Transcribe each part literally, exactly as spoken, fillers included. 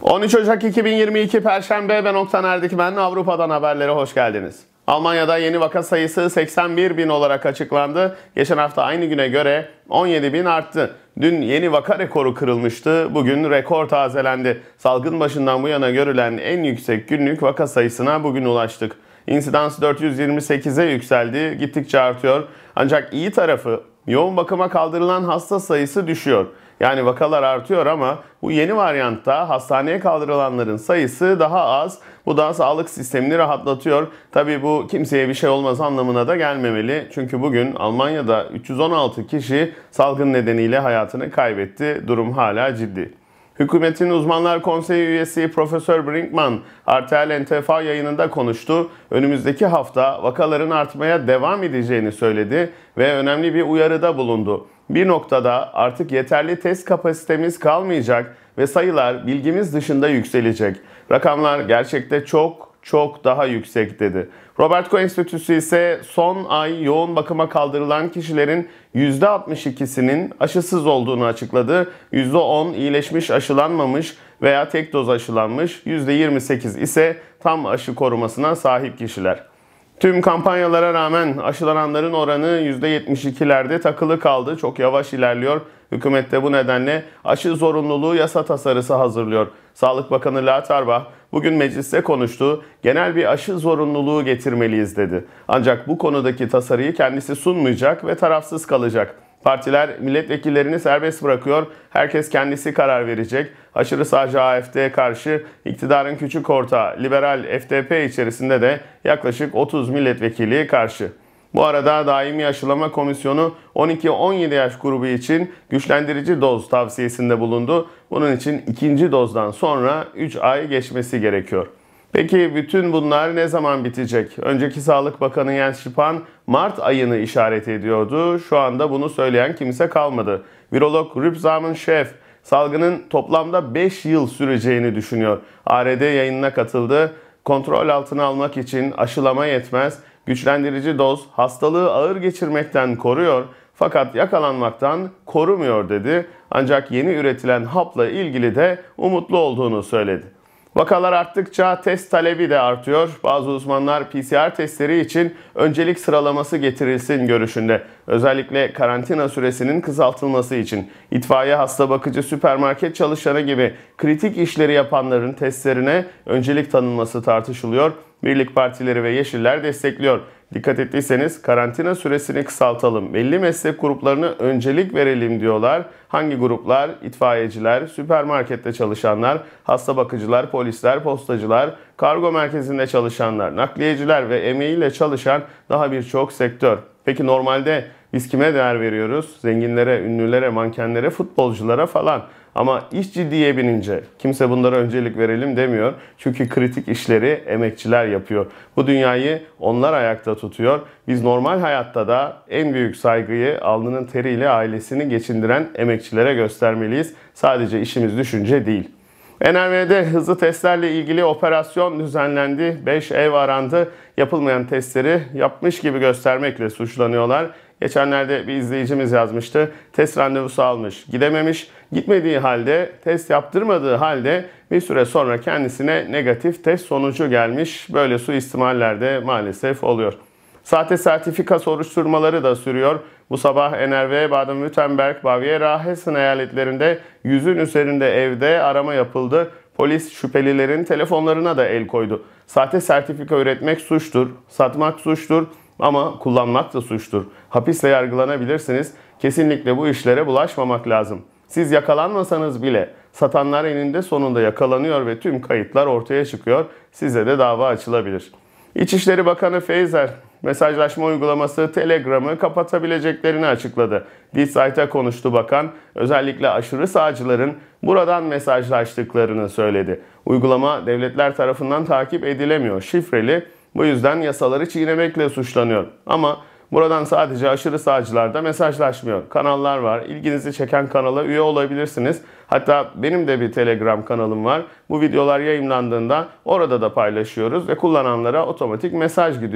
on üç Ocak iki bin yirmi iki Perşembe, ben Oktan Erdikmen. Avrupa'dan haberlere hoş geldiniz. Almanya'da yeni vaka sayısı seksen bir bin olarak açıklandı. Geçen hafta aynı güne göre on yedi bin arttı. Dün yeni vaka rekoru kırılmıştı. Bugün rekor tazelendi. Salgın başından bu yana görülen en yüksek günlük vaka sayısına bugün ulaştık. İnsidans dört yüz yirmi sekize yükseldi. Gittikçe artıyor. Ancak iyi tarafı, yoğun bakıma kaldırılan hasta sayısı düşüyor. Yani vakalar artıyor ama bu yeni varyantta hastaneye kaldırılanların sayısı daha az. Bu da sağlık sistemini rahatlatıyor. Tabii bu kimseye bir şey olmaz anlamına da gelmemeli. Çünkü bugün Almanya'da üç yüz on altı kişi salgın nedeniyle hayatını kaybetti. Durum hala ciddi. Hükümetin Uzmanlar Konseyi üyesi Profesör Brinkman, R T L N T V yayınında konuştu. Önümüzdeki hafta vakaların artmaya devam edeceğini söyledi ve önemli bir uyarıda bulundu. Bir noktada artık yeterli test kapasitemiz kalmayacak ve sayılar bilgimiz dışında yükselecek. Rakamlar gerçekte çok çok daha yüksek dedi. Robert Koch Enstitüsü ise son ay yoğun bakıma kaldırılan kişilerin yüzde altmış ikisinin aşısız olduğunu açıkladı. yüzde on iyileşmiş, aşılanmamış veya tek doz aşılanmış, yüzde yirmi sekiz ise tam aşı korumasına sahip kişiler. Tüm kampanyalara rağmen aşılananların oranı yüzde yetmiş ikilerde takılı kaldı. Çok yavaş ilerliyor. Hükümet de bu nedenle aşı zorunluluğu yasa tasarısı hazırlıyor. Sağlık Bakanı Lauterbach bugün mecliste konuştu. Genel bir aşı zorunluluğu getirmeliyiz dedi. Ancak bu konudaki tasarıyı kendisi sunmayacak ve tarafsız kalacak. Partiler milletvekillerini serbest bırakıyor. Herkes kendisi karar verecek. Aşırı sağcı A F D'ye karşı iktidarın küçük ortağı liberal F D P içerisinde de yaklaşık otuz milletvekili karşı. Bu arada Daimi Aşılama Komisyonu on iki on yedi yaş grubu için güçlendirici doz tavsiyesinde bulundu. Bunun için ikinci dozdan sonra üç ay geçmesi gerekiyor. Peki bütün bunlar ne zaman bitecek? Önceki Sağlık Bakanı Jens Spahn Mart ayını işaret ediyordu. Şu anda bunu söyleyen kimse kalmadı. Virolog Rübsamen Şef salgının toplamda beş yıl süreceğini düşünüyor. A R D yayınına katıldı. Kontrol altına almak için aşılama yetmez. Güçlendirici doz hastalığı ağır geçirmekten koruyor fakat yakalanmaktan korumuyor dedi. Ancak yeni üretilen hapla ilgili de umutlu olduğunu söyledi. Vakalar arttıkça test talebi de artıyor. Bazı uzmanlar P C R testleri için öncelik sıralaması getirilsin görüşünde. Özellikle karantina süresinin kısaltılması için itfaiye, hasta bakıcı, süpermarket çalışanı gibi kritik işleri yapanların testlerine öncelik tanınması tartışılıyor. Birlik partileri ve Yeşiller destekliyor. Dikkat ettiyseniz karantina süresini kısaltalım, belli meslek gruplarına öncelik verelim diyorlar. Hangi gruplar? İtfaiyeciler, süpermarkette çalışanlar, hasta bakıcılar, polisler, postacılar, kargo merkezinde çalışanlar, nakliyeciler ve emeğiyle çalışan daha birçok sektör. Peki normalde biz kime değer veriyoruz? Zenginlere, ünlülere, mankenlere, futbolculara falan. Ama iş ciddiye binince kimse bunlara öncelik verelim demiyor. Çünkü kritik işleri emekçiler yapıyor. Bu dünyayı onlar ayakta tutuyor. Biz normal hayatta da en büyük saygıyı alnının teriyle ailesini geçindiren emekçilere göstermeliyiz. Sadece işimiz düşünce değil. N R V'de hızlı testlerle ilgili operasyon düzenlendi. beş ev arandı. Yapılmayan testleri yapmış gibi göstermekle suçlanıyorlar. Geçenlerde bir izleyicimiz yazmıştı. Test randevusu almış, gidememiş. Gitmediği halde, test yaptırmadığı halde bir süre sonra kendisine negatif test sonucu gelmiş. Böyle suistimaller de maalesef oluyor. Sahte sertifika soruşturmaları da sürüyor. Bu sabah N R V, Baden-Württemberg, Bavyera, Hessen eyaletlerinde yüzün üzerinde evde arama yapıldı. Polis şüphelilerin telefonlarına da el koydu. Sahte sertifika üretmek suçtur, satmak suçtur ama kullanmak da suçtur. Hapisle yargılanabilirsiniz. Kesinlikle bu işlere bulaşmamak lazım. Siz yakalanmasanız bile satanlar eninde sonunda yakalanıyor ve tüm kayıtlar ortaya çıkıyor. Size de dava açılabilir. İçişleri Bakanı Faeser mesajlaşma uygulaması Telegram'ı kapatabileceklerini açıkladı. Die Zeit'e konuştu bakan. Özellikle aşırı sağcıların buradan mesajlaştıklarını söyledi. Uygulama devletler tarafından takip edilemiyor, şifreli. Bu yüzden yasaları çiğnemekle suçlanıyor. Ama buradan sadece aşırı sağcılar da mesajlaşmıyor. Kanallar var. İlginizi çeken kanala üye olabilirsiniz. Hatta benim de bir Telegram kanalım var. Bu videolar yayınlandığında orada da paylaşıyoruz ve kullananlara otomatik mesaj gidiyor.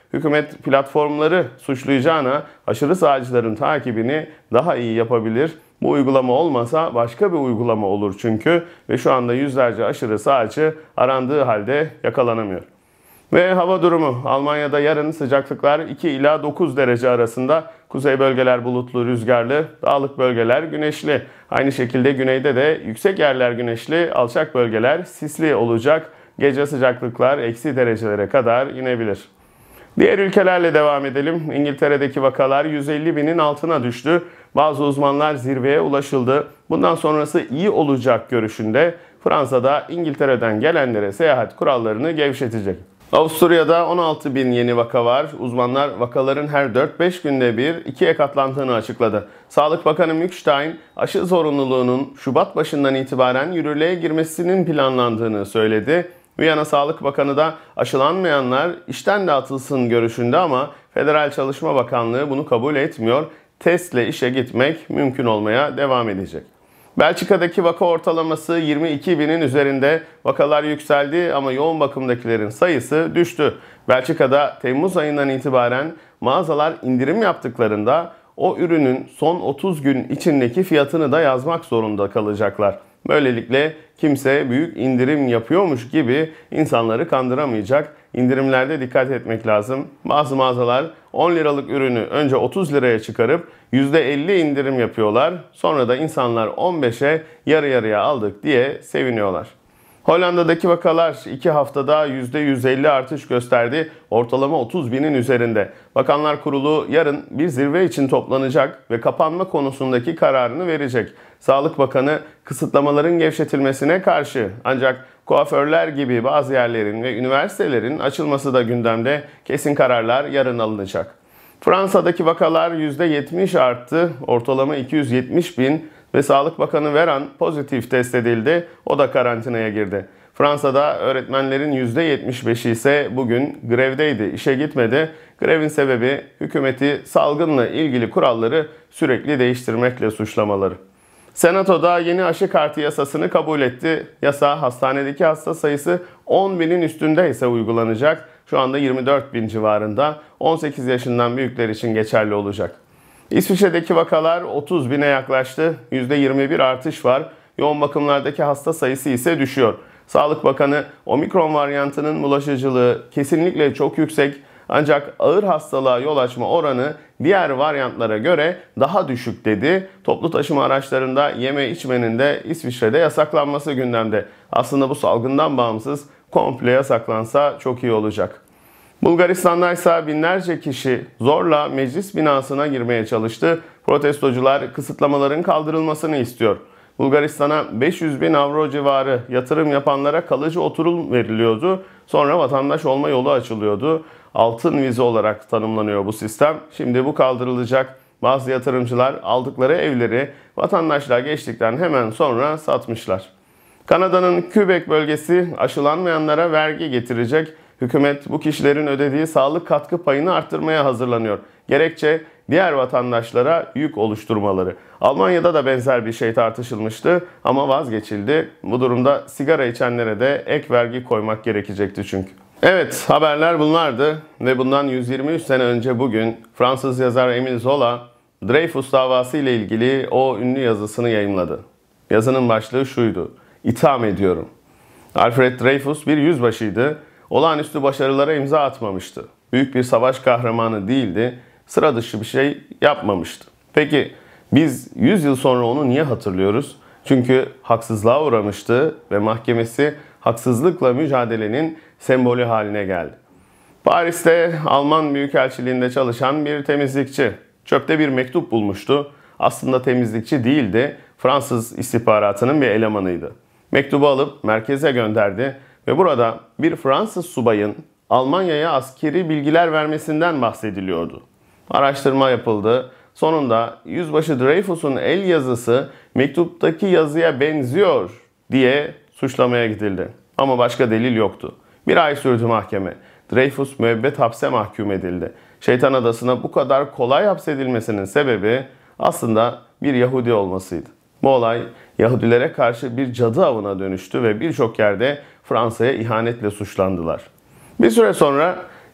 Hükümet platformları suçlayacağına aşırı sağcıların takibini daha iyi yapabilir. Bu uygulama olmasa başka bir uygulama olur çünkü ve şu anda yüzlerce aşırı sağcı arandığı halde yakalanamıyor. Ve hava durumu. Almanya'da yarın sıcaklıklar iki ila dokuz derece arasında. Kuzey bölgeler bulutlu, rüzgarlı, dağlık bölgeler güneşli. Aynı şekilde güneyde de yüksek yerler güneşli, alçak bölgeler sisli olacak. Gece sıcaklıklar eksi derecelere kadar inebilir. Diğer ülkelerle devam edelim. İngiltere'deki vakalar yüz elli binin altına düştü. Bazı uzmanlar zirveye ulaşıldı. Bundan sonrası iyi olacak görüşünde. Fransa'da İngiltere'den gelenlere seyahat kurallarını gevşetecek. Avusturya'da on altı bin yeni vaka var. Uzmanlar vakaların her dört beş günde bir ikiye katlandığını açıkladı. Sağlık Bakanı Mückstein, aşı zorunluluğunun Şubat başından itibaren yürürlüğe girmesinin planlandığını söyledi. Viyana Sağlık Bakanı da aşılanmayanlar işten de atılsın görüşünde ama Federal Çalışma Bakanlığı bunu kabul etmiyor. Testle işe gitmek mümkün olmaya devam edecek. Belçika'daki vaka ortalaması yirmi iki binin üzerinde. Vakalar yükseldi ama yoğun bakımdakilerin sayısı düştü. Belçika'da Temmuz ayından itibaren mağazalar indirim yaptıklarında o ürünün son otuz gün içindeki fiyatını da yazmak zorunda kalacaklar. Böylelikle kimse büyük indirim yapıyormuş gibi insanları kandıramayacak. İndirimlerde dikkat etmek lazım. Bazı mağazalar on liralık ürünü önce otuz liraya çıkarıp yüzde elli indirim yapıyorlar. Sonra da insanlar on beşe yarı yarıya aldık diye seviniyorlar. Hollanda'daki vakalar iki haftada yüzde yüz elli artış gösterdi. Ortalama otuz binin üzerinde. Bakanlar Kurulu yarın bir zirve için toplanacak ve kapanma konusundaki kararını verecek. Sağlık Bakanı kısıtlamaların gevşetilmesine karşı, ancak kuaförler gibi bazı yerlerin ve üniversitelerin açılması da gündemde. Kesin kararlar yarın alınacak. Fransa'daki vakalar yüzde yetmiş arttı. Ortalama iki yüz yetmiş bin ve Sağlık Bakanı Veran pozitif test edildi. O da karantinaya girdi. Fransa'da öğretmenlerin yüzde yetmiş beşi ise bugün grevdeydi, işe gitmedi. Grevin sebebi hükümeti salgınla ilgili kuralları sürekli değiştirmekle suçlamaları. Senato'da yeni aşı kartı yasasını kabul etti. Yasa hastanedeki hasta sayısı on binin üstünde ise uygulanacak. Şu anda yirmi dört bin civarında. on sekiz yaşından büyükler için geçerli olacak. İsviçre'deki vakalar otuz bine yaklaştı. yüzde yirmi bir artış var. Yoğun bakımlardaki hasta sayısı ise düşüyor. Sağlık Bakanı omikron varyantının bulaşıcılığı kesinlikle çok yüksek. Ancak ağır hastalığa yol açma oranı diğer varyantlara göre daha düşük dedi. Toplu taşıma araçlarında yeme içmenin de İsviçre'de yasaklanması gündemde. Aslında bu salgından bağımsız komple yasaklansa çok iyi olacak. Bulgaristan'da ise binlerce kişi zorla meclis binasına girmeye çalıştı. Protestocular kısıtlamaların kaldırılmasını istiyor. Bulgaristan'a beş yüz bin avro civarı yatırım yapanlara kalıcı oturum veriliyordu. Sonra vatandaş olma yolu açılıyordu. Altın vize olarak tanımlanıyor bu sistem. Şimdi bu kaldırılacak. Bazı yatırımcılar aldıkları evleri vatandaşlar geçtikten hemen sonra satmışlar. Kanada'nın Quebec bölgesi aşılanmayanlara vergi getirecek. Hükümet bu kişilerin ödediği sağlık katkı payını arttırmaya hazırlanıyor. Gerekçe diğer vatandaşlara yük oluşturmaları. Almanya'da da benzer bir şey tartışılmıştı ama vazgeçildi. Bu durumda sigara içenlere de ek vergi koymak gerekecekti çünkü. Evet, haberler bunlardı ve bundan yüz yirmi üç sene önce bugün Fransız yazar Émile Zola Dreyfus davası ile ilgili o ünlü yazısını yayımladı. Yazının başlığı şuydu: İtham ediyorum. Alfred Dreyfus bir yüzbaşıydı. Olağanüstü başarılara imza atmamıştı. Büyük bir savaş kahramanı değildi. Sıra dışı bir şey yapmamıştı. Peki biz yüz yıl sonra onu niye hatırlıyoruz? Çünkü haksızlığa uğramıştı ve mahkemesi haksızlıkla mücadelenin sembolü haline geldi. Paris'te Alman Büyükelçiliğinde çalışan bir temizlikçi çöpte bir mektup bulmuştu. Aslında temizlikçi değildi, Fransız istihbaratının bir elemanıydı. Mektubu alıp merkeze gönderdi ve burada bir Fransız subayın Almanya'ya askeri bilgiler vermesinden bahsediliyordu. Araştırma yapıldı. Sonunda yüzbaşı Dreyfus'un el yazısı mektuptaki yazıya benziyor diye suçlamaya gidildi. Ama başka delil yoktu. Bir ay sürdü mahkeme. Dreyfus müebbet hapse mahkum edildi. Şeytan Adası'na bu kadar kolay hapsedilmesinin sebebi aslında bir Yahudi olmasıydı. Bu olay Yahudilere karşı bir cadı avına dönüştü ve birçok yerde Fransa'ya ihanetle suçlandılar. Bir süre sonra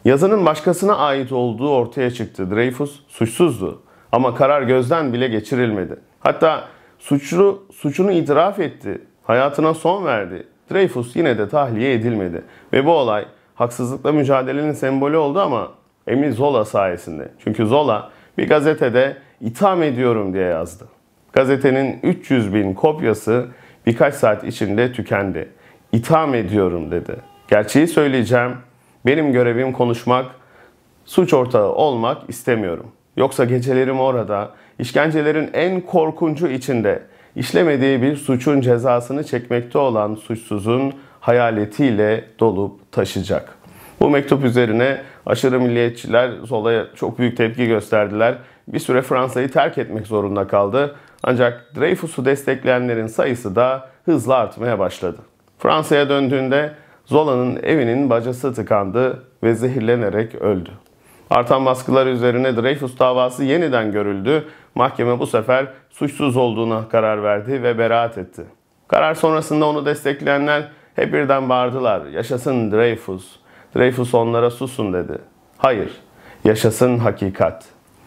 Yazının başkasına ait olduğu ortaya çıktı. Dreyfus suçsuzdu ama karar gözden bile geçirilmedi. Hatta suçlu suçunu itiraf etti, hayatına son verdi. Dreyfus yine de tahliye edilmedi ve bu olay haksızlıkla mücadelenin sembolü oldu ama Emile Zola sayesinde. Çünkü Zola bir gazetede itham ediyorum diye yazdı. Gazetenin üç yüz bin kopyası birkaç saat içinde tükendi. İtham ediyorum dedi. Gerçeği söyleyeceğim. Benim görevim konuşmak, suç ortağı olmak istemiyorum. Yoksa gecelerim orada, işkencelerin en korkuncu içinde, işlemediği bir suçun cezasını çekmekte olan suçsuzun hayaletiyle dolup taşacak. Bu mektup üzerine aşırı milliyetçiler Zola'ya çok büyük tepki gösterdiler. Bir süre Fransa'yı terk etmek zorunda kaldı. Ancak Dreyfus'u destekleyenlerin sayısı da hızla artmaya başladı. Fransa'ya döndüğünde Zola'nın evinin bacası tıkandı ve zehirlenerek öldü. Artan baskılar üzerine Dreyfus davası yeniden görüldü. Mahkeme bu sefer suçsuz olduğuna karar verdi ve beraat etti. Karar sonrasında onu destekleyenler hep birden bağırdılar. Yaşasın Dreyfus. Dreyfus onlara susun dedi. Hayır, yaşasın hakikat.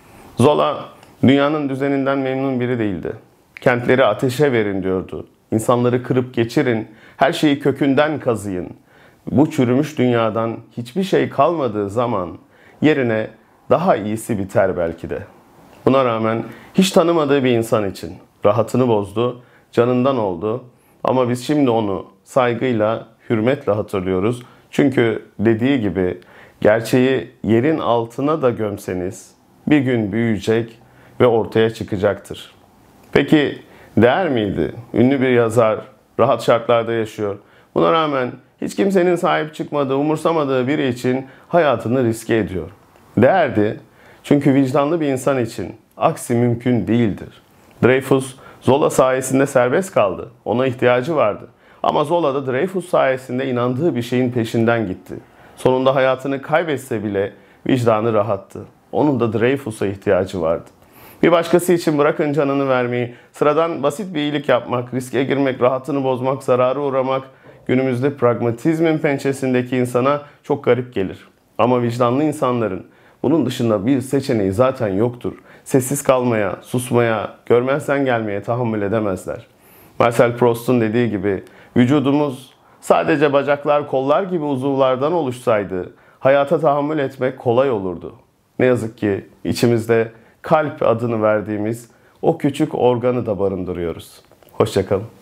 Zola dünyanın düzeninden memnun biri değildi. Kentleri ateşe verin diyordu. İnsanları kırıp geçirin, her şeyi kökünden kazıyın. Bu çürümüş dünyadan hiçbir şey kalmadığı zaman yerine daha iyisi biter belki de. Buna rağmen hiç tanımadığı bir insan için rahatını bozdu, canından oldu. Ama biz şimdi onu saygıyla, hürmetle hatırlıyoruz. Çünkü dediği gibi gerçeği yerin altına da gömseniz bir gün büyüyecek ve ortaya çıkacaktır. Peki değer miydi? Ünlü bir yazar, rahat şartlarda yaşıyor. Buna rağmen hiç kimsenin sahip çıkmadığı, umursamadığı biri için hayatını riske ediyor. Değerdi çünkü vicdanlı bir insan için aksi mümkün değildir. Dreyfus, Zola sayesinde serbest kaldı. Ona ihtiyacı vardı. Ama Zola da Dreyfus sayesinde inandığı bir şeyin peşinden gitti. Sonunda hayatını kaybetse bile vicdanı rahattı. Onun da Dreyfus'a ihtiyacı vardı. Bir başkası için bırakın canını vermeyi, sıradan basit bir iyilik yapmak, riske girmek, rahatını bozmak, zarara uğramak günümüzde pragmatizmin pençesindeki insana çok garip gelir. Ama vicdanlı insanların bunun dışında bir seçeneği zaten yoktur. Sessiz kalmaya, susmaya, görmezden gelmeye tahammül edemezler. Marcel Proust'un dediği gibi vücudumuz sadece bacaklar, kollar gibi uzuvlardan oluşsaydı hayata tahammül etmek kolay olurdu. Ne yazık ki içimizde kalp adını verdiğimiz o küçük organı da barındırıyoruz. Hoşça kalın.